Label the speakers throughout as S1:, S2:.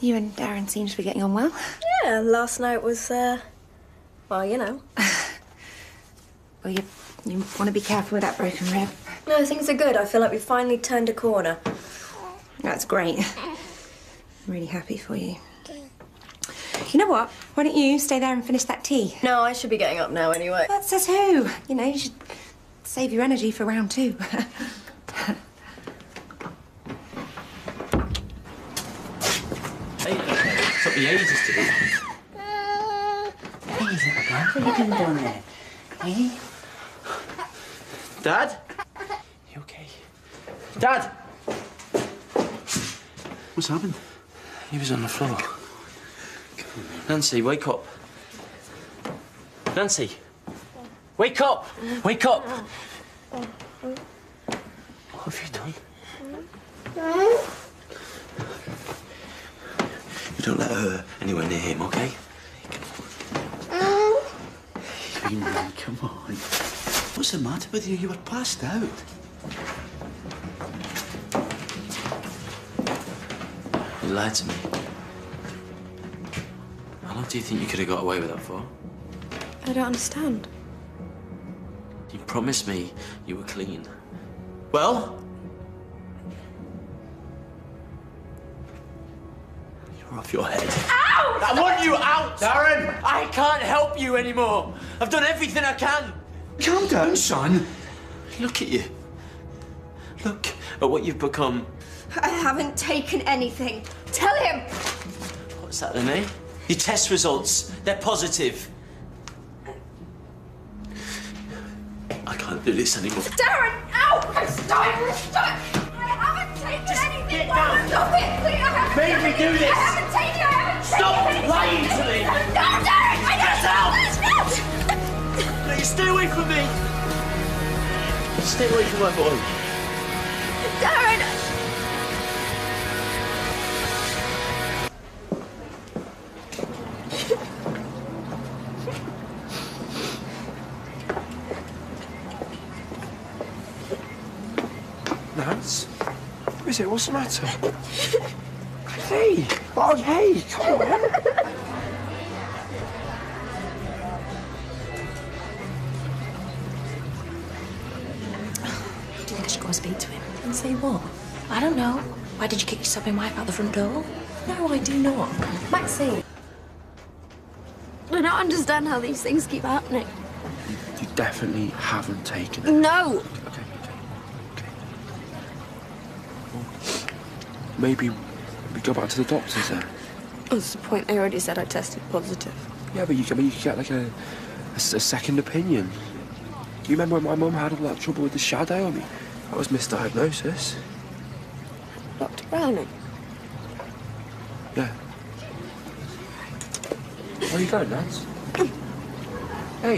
S1: You and Darren seem to be getting on well.
S2: Yeah, last night was, well, you know.
S1: Well, you want to be careful with that broken rib.
S2: No, things are good. I feel like we finally turned a corner.
S1: That's great. I'm really happy for you. You know what? Why don't you stay there and finish that tea?
S2: No, I should be getting up now anyway.
S1: That says who? You know, you should save your energy for round 2.
S3: Hey, it took me ages to do.
S4: Hey, what are you doing down there? Hey?
S3: Dad? You okay? Dad!
S4: What's happened?
S3: He was on the floor. Nancy, wake up. Nancy! Wake up! Wake up! What have you done? You don't let her anywhere near him, OK?
S4: Hey, man, come on. What's the matter with you? You were passed out.
S3: You lied to me. How long do you think you could have got away with that for?
S2: I don't understand.
S3: You promised me you were clean. Well? You're off your head.
S2: Ow!
S3: I want you out! Darren! I can't help you anymore. I've done everything I can.
S4: Calm down, son.
S3: Look at you. Look at what you've become.
S2: I haven't taken anything. Tell him!
S3: What's that then, eh? Your test results, they're positive. I can't do this anymore.
S2: Darren! Ow! Stop! Stop! I haven't taken anything!
S3: Get down!
S2: Stop it, please! I haven't
S3: Make me do this!
S2: I haven't taken anything!
S3: Stop lying to me!
S2: No, Darren! I
S3: Get out!
S2: No!
S3: Please stay away from me! Stay away from my boy.
S2: Darren!
S5: Nance? What is it? What's the matter? Hey! Oh, hey! Come on!
S6: Do you think I should go and speak to him? And say what? I don't know. Why did you kick your sobbing wife out the front door? No, I do not.
S2: Maxine. I don't understand how these things keep happening.
S5: You definitely haven't taken it.
S2: No!
S5: Okay. Well, maybe we go back to the doctors then.
S2: What's the point? They already said I tested positive.
S5: Yeah, but you could get like a second opinion. Do you remember when my mum had all that trouble with the shadow? I mean, that was misdiagnosis.
S2: Dr. Browning.
S5: Yeah. Where are you going, Nance? Hey.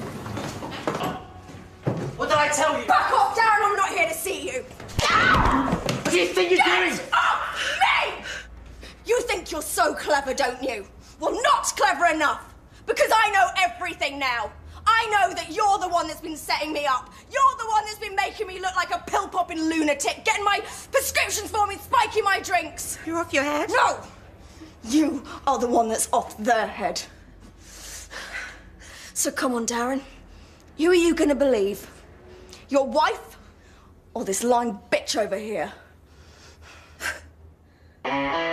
S3: What did I tell you?
S2: Back off, Darren! I'm not here to see you!
S3: What do you think you're doing?
S2: Get off me! You think you're so clever, don't you? Well, not clever enough! Because I know everything now! I know that you're the one that's been setting me up. You're the one that's been making me look like a pill-popping lunatic, getting my prescriptions for me, spiking my drinks.
S1: You're off your head?
S2: No! You are the one that's off their head. So come on, Darren. Who are you gonna believe? Your wife or this lying bitch over here?